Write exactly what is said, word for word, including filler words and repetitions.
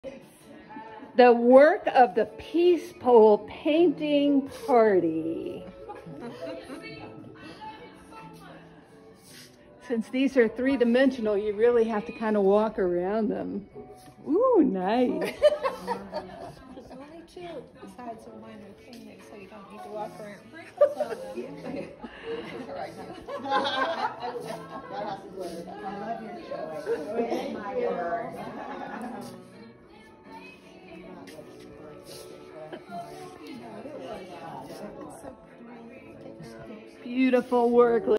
The work of the Peace Pole Painting Party. Since these are three-dimensional, you really have to kind of walk around them. Ooh, nice. There's only two sides of mine are painted, so you don't need to walk around. Beautiful work.